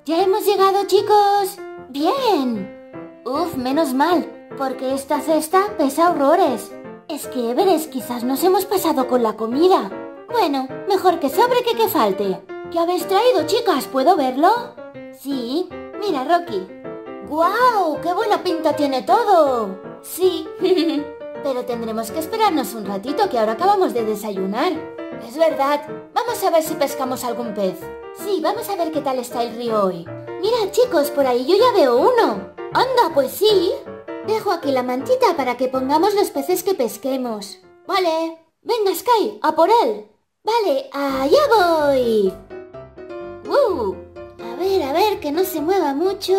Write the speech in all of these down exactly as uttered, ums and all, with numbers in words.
Ya hemos llegado, chicos. Bien. Uf, menos mal, porque esta cesta pesa horrores. Es que, Everest, quizás nos hemos pasado con la comida. Bueno, mejor que sobre que que falte. ¿Qué habéis traído, chicas? ¿Puedo verlo? Sí. Mira, Rocky. ¡Guau! ¡Qué buena pinta tiene todo! Sí. Pero tendremos que esperarnos un ratito, que ahora acabamos de desayunar. Es verdad. Vamos a ver si pescamos algún pez. Sí, vamos a ver qué tal está el río hoy. Mirad, chicos, por ahí yo ya veo uno. Anda, pues sí. Dejo aquí la mantita para que pongamos los peces que pesquemos. Vale. Venga, Sky, a por él. Vale, allá voy. Uh, a ver, a ver, que no se mueva mucho.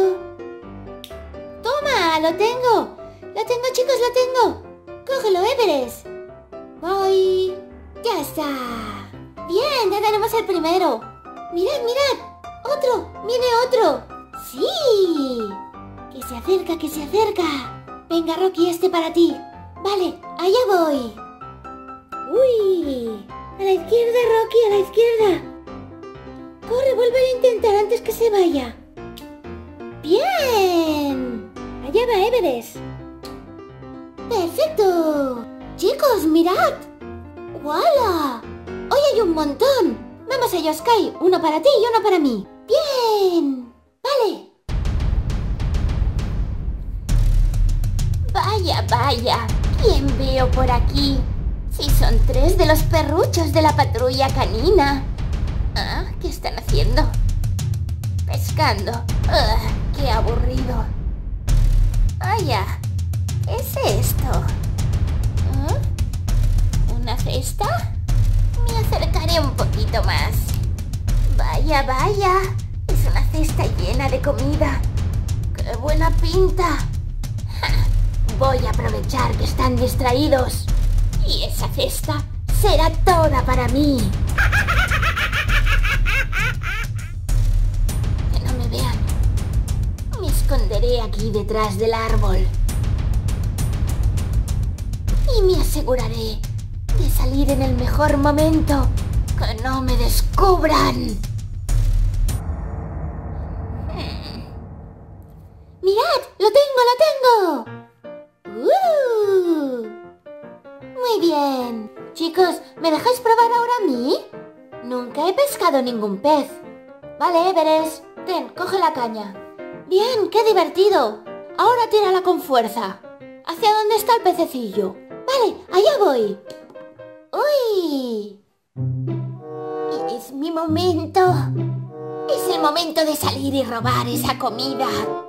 ¡Toma! ¡Lo tengo! ¡Lo tengo, chicos, lo tengo! ¡Cógelo, Everest! Voy. ¡Ya está! ¡Bien! ¡Ya tenemos el primero! ¡Mirad, mirad! ¡Otro! ¡Viene otro! ¡Sí! ¡Que se acerca, que se acerca! Venga, Rocky, este para ti. Vale, allá voy. ¡Uy! A la izquierda, Rocky, a la izquierda. Corre, vuelve a intentar antes que se vaya. ¡Bien! Allá va Everest. ¡Perfecto! Chicos, mirad. ¡Wala! Hoy hay un montón. Vamos allá, Sky. Uno para ti y uno para mí. ¡Bien! Vale. Vaya, vaya. ¿Quién veo por aquí? Si son tres de los perruchos de la patrulla canina. Ah, ¿qué están haciendo? Pescando. Ah, ¡qué aburrido! Vaya, ¿qué es esto? ¿Ah? ¿Una cesta? Me acercaré un poquito más. Vaya, vaya. Es una cesta llena de comida. ¡Qué buena pinta! ¡Ja! Voy a aprovechar que están distraídos. Y esa cesta será toda para mí. Que no me vean. Me esconderé aquí detrás del árbol. Y me aseguraré de salir en el mejor momento. ¡Que no me descubran! Hmm. ¡Mirad! ¡Lo tengo, lo tengo! ¡Uh! Muy bien. Chicos, ¿me dejáis probar ahora a mí? Nunca he pescado ningún pez. Vale, Everest. Ten, coge la caña. Bien, qué divertido. Ahora tírala con fuerza. ¿Hacia dónde está el pececillo? Vale, allá voy. ¡Uy! Es mi momento. Es el momento de salir y robar esa comida.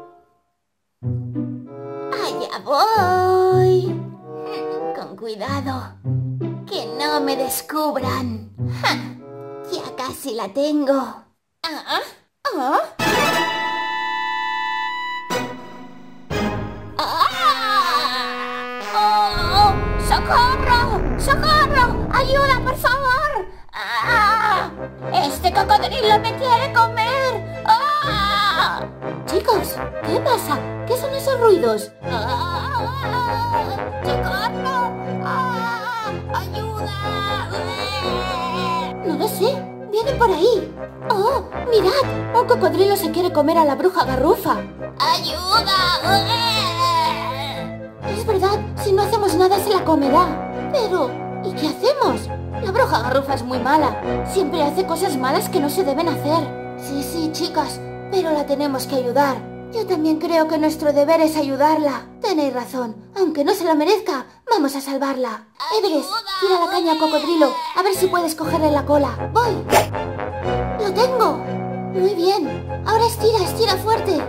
Allá voy. Con cuidado. Que no me descubran. ¡Ja! Ya casi la tengo. ¿Ah? ¿Ah? ¡Oh! ¡Socorro! ¡Socorro! ¡Ayuda, por favor! ¡Ah! ¡Este cocodrilo me quiere comer! ¡Ah! Chicos, ¿qué pasa? ¿Qué son esos ruidos? ¡Ah! ¡Socorro! ¡Ah! ¡Ayuda! No lo sé. Viene por ahí. ¡Oh! ¡Mirad! Un cocodrilo se quiere comer a la bruja Garrufa. ¡Ayuda! Es verdad, si no hacemos nada se la comerá. Pero, ¿y qué hacemos? La bruja Garrufa es muy mala. Siempre hace cosas malas que no se deben hacer. Sí, sí, chicas, pero la tenemos que ayudar. Yo también creo que nuestro deber es ayudarla. Tenéis razón. Aunque no se lo merezca, vamos a salvarla. Everest, tira la caña al cocodrilo. A ver si puedes cogerle la cola. ¡Voy! ¡Lo tengo! Muy bien. Ahora estira, estira fuerte.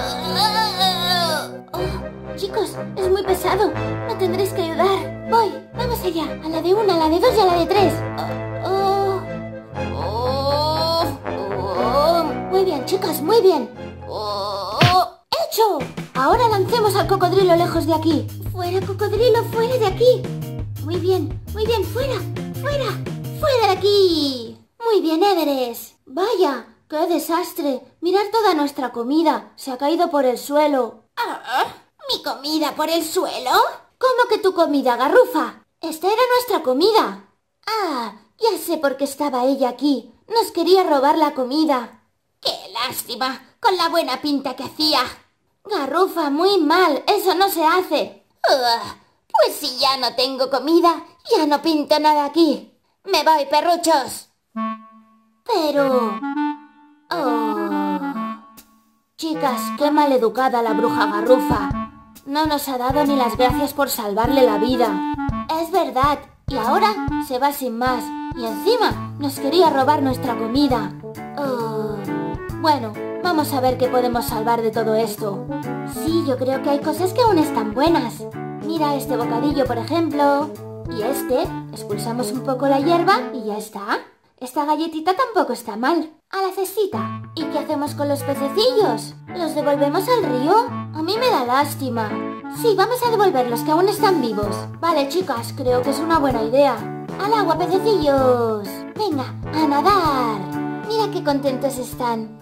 Oh, chicos, es muy pesado. Me tendréis que ayudar. Voy, vamos allá. A la de una, a la de dos y a la de tres. Oh, oh, oh, oh. Muy bien, chicas, muy bien. Oh, ¡hecho! Ahora lancemos al cocodrilo lejos de aquí. ¡Fuera, cocodrilo, fuera de aquí! Muy bien, muy bien, fuera, fuera, fuera de aquí. Muy bien, Everest. Vaya, qué desastre. Mirad toda nuestra comida. Se ha caído por el suelo. ¿Ah? ¿Mi comida por el suelo? ¿Cómo que tu comida, Garrufa? Esta era nuestra comida. Ah, ya sé por qué estaba ella aquí. Nos quería robar la comida. ¡Qué lástima! Con la buena pinta que hacía. Garrufa, muy mal. Eso no se hace. Ugh, pues si ya no tengo comida, ya no pinto nada aquí. Me voy, perruchos. Pero... Oh... Chicas, qué maleducada la bruja Garrufa. No nos ha dado ni las gracias por salvarle la vida. Es verdad, y ahora se va sin más. Y encima nos quería robar nuestra comida. Oh... Bueno, vamos a ver qué podemos salvar de todo esto. Sí, yo creo que hay cosas que aún están buenas. Mira este bocadillo, por ejemplo. Y este, expulsamos un poco la hierba y ya está. Esta galletita tampoco está mal. A la cestita. ¿Y qué hacemos con los pececillos? ¿Los devolvemos al río? A mí me da lástima. Sí, vamos a devolverlos, que aún están vivos. Vale, chicas, creo que es una buena idea. ¡Al agua, pececillos! Venga, a nadar. Mira qué contentos están.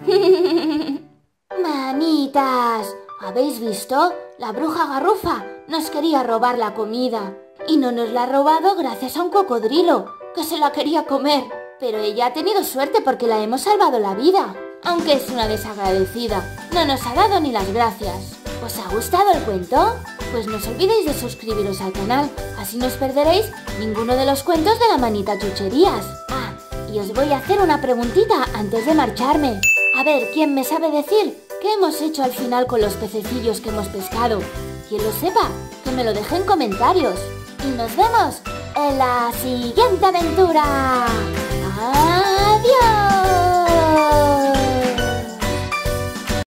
Manitas, ¿habéis visto? La bruja Garrufa nos quería robar la comida. Y no nos la ha robado gracias a un cocodrilo, que se la quería comer. Pero ella ha tenido suerte porque la hemos salvado la vida. Aunque es una desagradecida, no nos ha dado ni las gracias. ¿Os ha gustado el cuento? Pues no os olvidéis de suscribiros al canal, así no os perderéis ninguno de los cuentos de la manita Chucherías. Ah, y os voy a hacer una preguntita antes de marcharme. A ver, ¿quién me sabe decir qué hemos hecho al final con los pececillos que hemos pescado? Quien lo sepa, que me lo deje en comentarios. Y nos vemos en la siguiente aventura. ¡Adiós!